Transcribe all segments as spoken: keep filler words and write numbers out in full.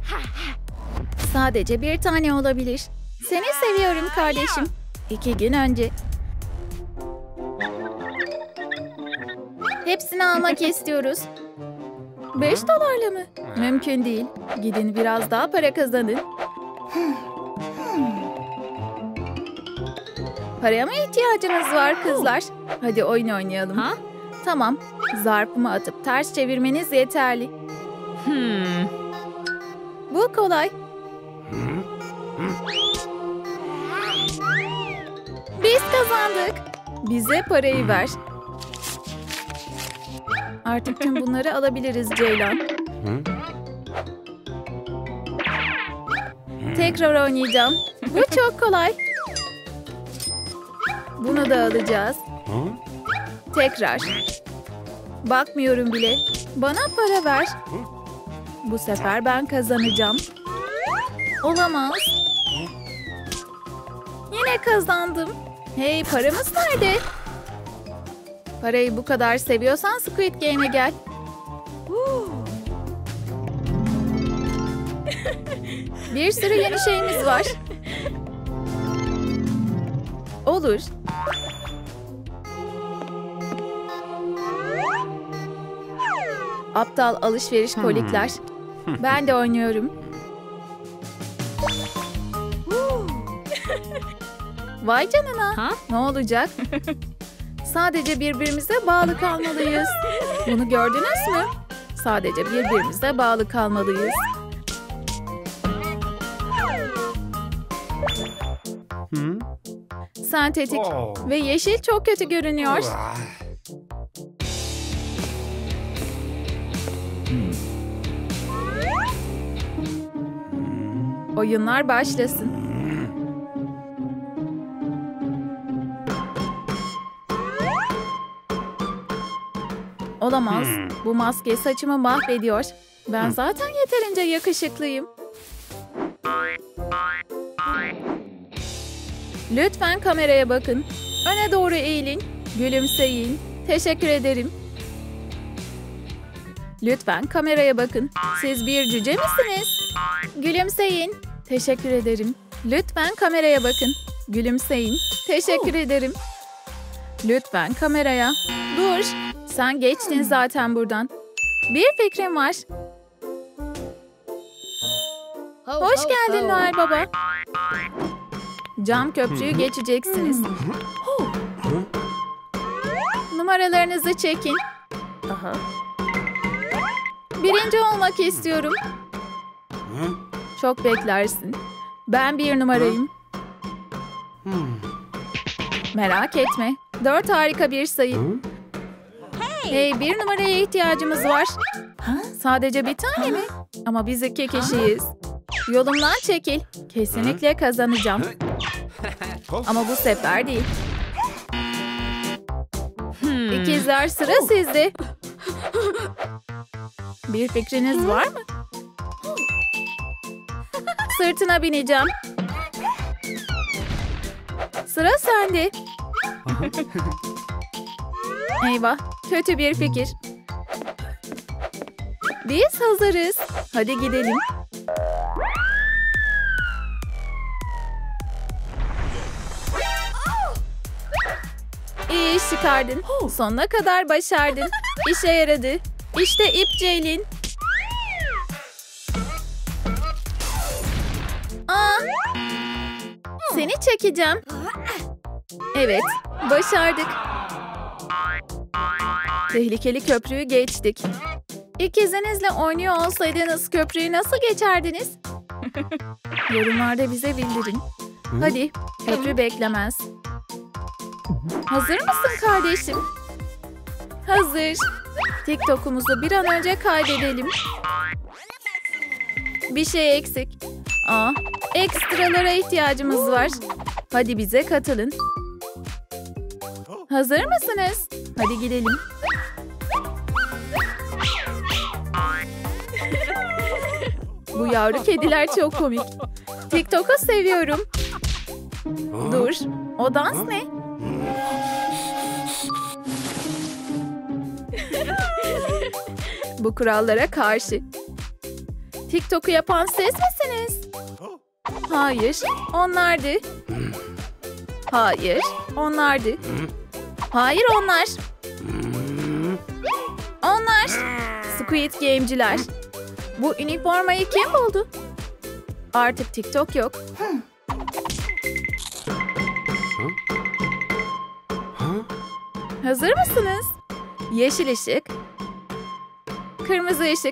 Sadece bir tane olabilir. Seni seviyorum kardeşim. İki gün önce. Hepsini almak istiyoruz. Beş dolarla mı? Mümkün değil. Gidin biraz daha para kazanın. Paraya mı ihtiyacınız var kızlar? Hadi oyun oynayalım. Ha? Tamam. Zarfımı atıp ters çevirmeniz yeterli. Hmm. Bu kolay. Biz kazandık. Bize parayı ver. Artık tüm bunları alabiliriz Ceylan. Tekrar oynayacağım. Bu çok kolay. Bunu da alacağız. Tekrar. Bakmıyorum bile. Bana para ver. Bu sefer ben kazanacağım. Olamaz. Yine kazandım. Hey, paramız nerede? Parayı bu kadar seviyorsan Squid Game'e gel. Bir sürü yeni şeyimiz var. Olur. Aptal alışveriş kolikler. Ben de oynuyorum. Vay canına. Ha? Ne olacak? Sadece birbirimize bağlı kalmalıyız. Bunu gördünüz mü? Sadece birbirimize bağlı kalmalıyız. Sentetik ve yeşil çok kötü görünüyor. Oyunlar başlasın. Olamaz. Bu maske saçımı mahvediyor. Ben zaten yeterince yakışıklıyım. Lütfen kameraya bakın. Öne doğru eğilin. Gülümseyin. Teşekkür ederim. Lütfen kameraya bakın. Siz bir cüce misiniz? Gülümseyin. Teşekkür ederim. Lütfen kameraya bakın. Gülümseyin. Teşekkür ederim. Lütfen kameraya. Dur. Sen geçtin zaten buradan. Bir fikrim var. Hoş geldin Noel Baba. Cam köprüyü geçeceksiniz. Numaralarınızı çekin. Aha. Birinci olmak istiyorum. Çok beklersin. Ben bir numarayım. Merak etme. Dört harika bir sayı. Hey, bir numaraya ihtiyacımız var. Sadece bir tane mi? Ama biz iki kişiyiz. Yolumdan çekil. Kesinlikle kazanacağım. Ama bu sefer değil. İkizler, sıra sizde. Bir fikriniz var mı? Sırtına bineceğim. Sıra sende. Eyvah, kötü bir fikir. Biz hazırız. Hadi gidelim. İyi iş çıkardın. Sonuna kadar başardın. İşe yaradı. İşte ip Ceylin. Aa, seni çekeceğim. Evet, başardık. Tehlikeli köprüyü geçtik. İkizinizle oynuyor olsaydınız köprüyü nasıl geçerdiniz? Yorumlarda bize bildirin. Hadi, köprü beklemez. Hazır mısın kardeşim? Hazır. TikTok'umuzu bir an önce kaydedelim. Bir şey eksik. Aa, ekstralara ihtiyacımız var. Hadi bize katılın. Hazır mısınız? Hadi gidelim. Bu yavru kediler çok komik. TikTok'u seviyorum. Dur, o dans ne? Bu kurallara karşı. TikTok'u yapan siz misiniz? Hayır, onlardı. Hayır, onlardı. Hayır, onlar. Onlar. Squid Game'ciler. Bu üniformayı kim buldu? Artık TikTok yok. Hazır mısınız? Yeşil ışık. Kırmızı ışık.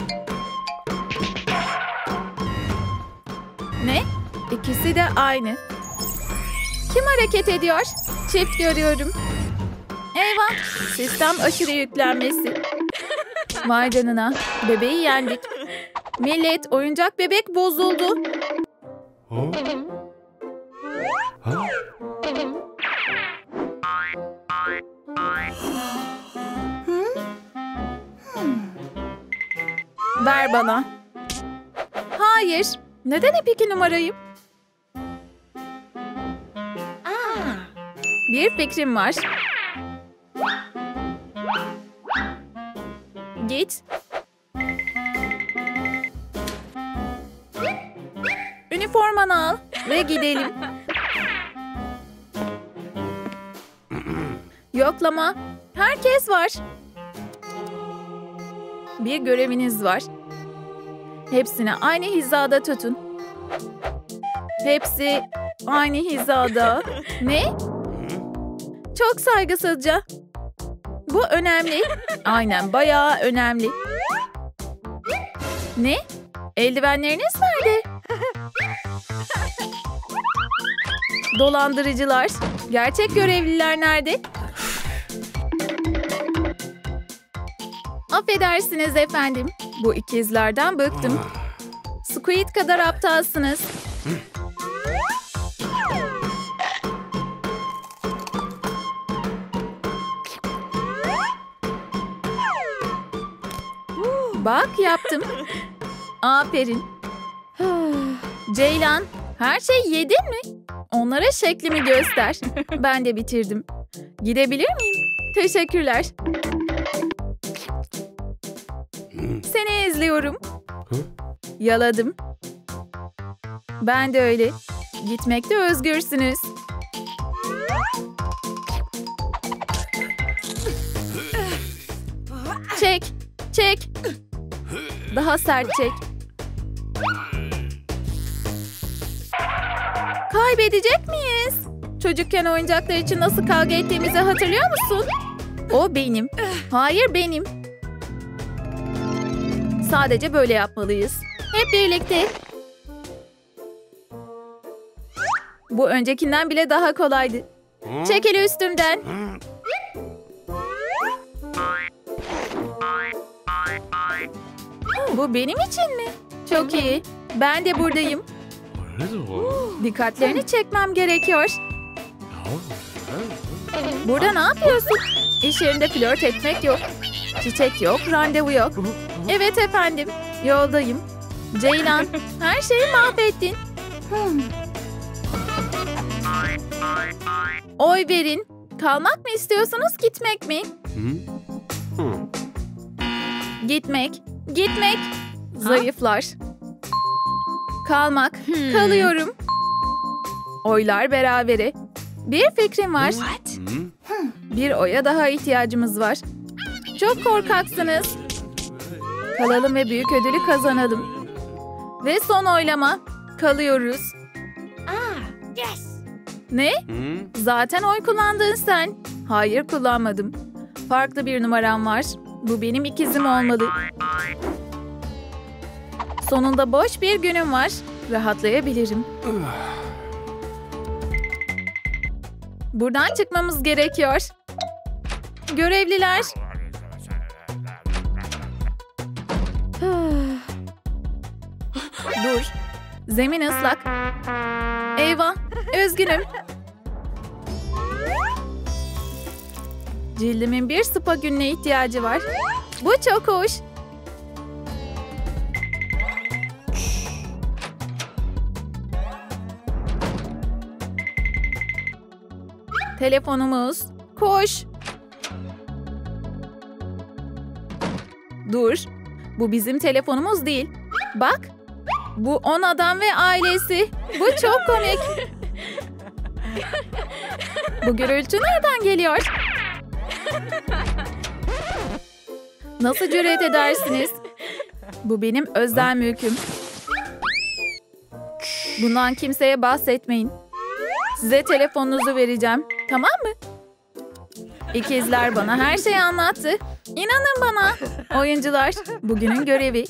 Ne? İkisi de aynı. Kim hareket ediyor? Çift görüyorum. Eyvah! Sistem aşırı yüklenmesi. Vay canına. Bebeği yendik. Millet, oyuncak bebek bozuldu. Ver bana. Hayır. Neden hep iki numarayım? Bir fikrim var. Git. Üniformanı al ve gidelim. Yoklama. Herkes var. Bir göreviniz var. Hepsini aynı hizada tutun. Hepsi aynı hizada. Ne? Çok saygısızca. Bu önemli. Aynen, bayağı önemli. Ne? Eldivenleriniz nerede? Dolandırıcılar. Gerçek görevliler nerede? Affedersiniz efendim. Bu ikizlerden bıktım. Squid kadar aptalsınız. Bak yaptım. Aferin. Ceylan, her şeyi yedin mi? Onlara şeklimi göster. Ben de bitirdim. Gidebilir miyim? Teşekkürler. Seni izliyorum. Yaladım. Ben de öyle. Gitmekte özgürsünüz. Çek, çek. Daha sert çek. Kaybedecek miyiz? Çocukken oyuncaklar için nasıl kavga ettiğimizi hatırlıyor musun? O benim. Hayır, benim. Sadece böyle yapmalıyız. Hep birlikte. Bu öncekinden bile daha kolaydı. Çekil üstümden. Bu benim için mi? Çok iyi. Ben de buradayım. Dikkatlerini çekmem gerekiyor. Burada ne yapıyorsun? İş yerinde flört etmek yok. Çiçek yok, randevu yok. Evet efendim, yoldayım. Ceylan, her şeyi mahvettin. Oy verin. Kalmak mı istiyorsunuz, gitmek mi? Gitmek, gitmek. Zayıflar. Kalmak, kalıyorum. Oylar berabere. Bir fikrim var. Bir oya daha ihtiyacımız var. Çok korkaksınız. Kalalım ve büyük ödülü kazanalım. Ve son oylama. Kalıyoruz. Ne? Zaten oy kullandın sen. Hayır, kullanmadım. Farklı bir numaram var. Bu benim ikizim olmalı. Sonunda boş bir günüm var. Rahatlayabilirim. Buradan çıkmamız gerekiyor. Görevliler. Dur. Zemin ıslak. Eyvah. Üzgünüm. Cildimin bir spa gününe ihtiyacı var. Bu çok hoş. Telefonumuz. Koş. Dur. Bu bizim telefonumuz değil. Bak, bu on adam ve ailesi. Bu çok komik. Bu gürültü nereden geliyor? Nasıl cüret edersiniz? Bu benim özel mülküm. Bundan kimseye bahsetmeyin. Size telefonunuzu vereceğim. Tamam mı? İkizler bana her şeyi anlattı. İnanın bana. Oyuncular, bugünün görevi.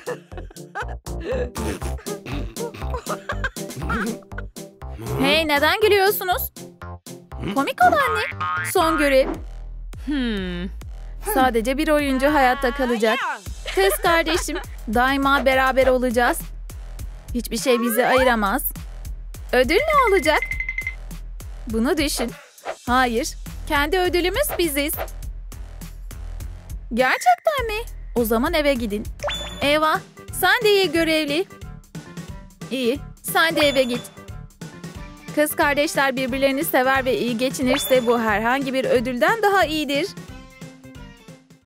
Hey, neden gülüyorsunuz? Komik olan ne? Son görev. Hmm. Sadece bir oyuncu hayatta kalacak. Tez kardeşim, daima beraber olacağız. Hiçbir şey bizi ayıramaz. Ödül ne olacak? Bunu düşün. Hayır, kendi ödülümüz biziz. Gerçekten mi? O zaman eve gidin. Eva, sen de iyi görevli. İyi, sen de eve git. Kız kardeşler birbirlerini sever ve iyi geçinirse bu herhangi bir ödülden daha iyidir.